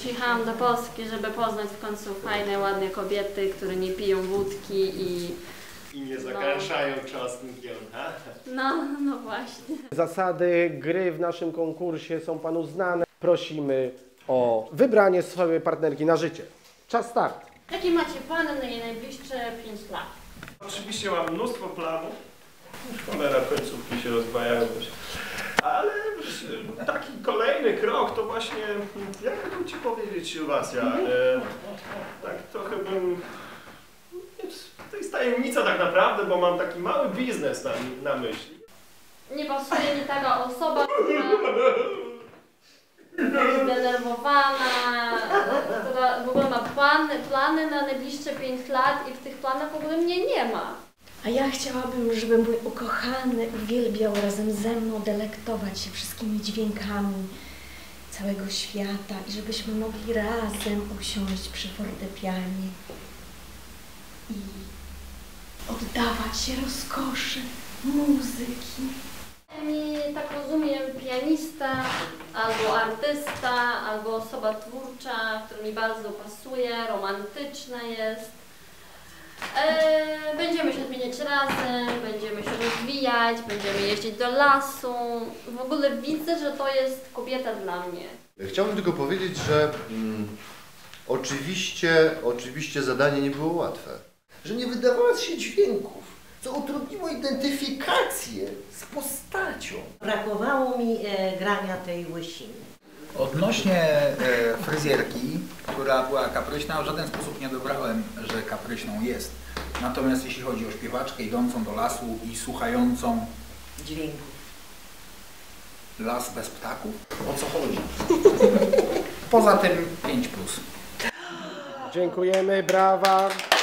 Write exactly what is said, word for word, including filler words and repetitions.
Przyjechałam do Polski, żeby poznać w końcu fajne, ładne kobiety, które nie piją wódki i... I nie zakręszają czosnkiem, ha? No, no właśnie. Zasady gry w naszym konkursie są panu znane. Prosimy o wybranie swojej partnerki na życie. Czas start. Jakie macie plany na jej najbliższe pięć lat? Oczywiście mam mnóstwo planów. Cholera, końcówki się rozbajają. Ale taki kolejny krok to właśnie, jakby tu ci powiedzieć, Sylwacja, e, tak trochę bym... To jest tajemnica tak naprawdę, bo mam taki mały biznes na, na myśli. Nie pasuje mi taka osoba, która jest zdenerwowana, która w ogóle ma plany, plany na najbliższe pięć lat i w tych planach w ogóle mnie nie ma. A ja chciałabym, żeby mój ukochany uwielbiał razem ze mną delektować się wszystkimi dźwiękami całego świata i żebyśmy mogli razem usiąść przy fortepianie i oddawać się rozkoszy muzyki. Mi tak rozumiem pianista, albo artysta, albo osoba twórcza, która mi bardzo pasuje, romantyczna jest. Eee, będziemy się zmieniać razem, będziemy się rozwijać, będziemy jeździć do lasu. W ogóle widzę, że to jest kobieta dla mnie. Chciałbym tylko powiedzieć, że mm, oczywiście, oczywiście zadanie nie było łatwe. Że nie wydawała się dźwięków, co utrudniło identyfikację z postacią. Brakowało mi e, grania tej łysiny. Odnośnie e, fryzjerki, która była kapryśna, w żaden sposób nie dobrałem, że kapryśną jest. Natomiast jeśli chodzi o śpiewaczkę idącą do lasu i słuchającą Dźwięków. Las bez ptaków, o co chodzi? Poza tym pięć plus. Dziękujemy, brawa.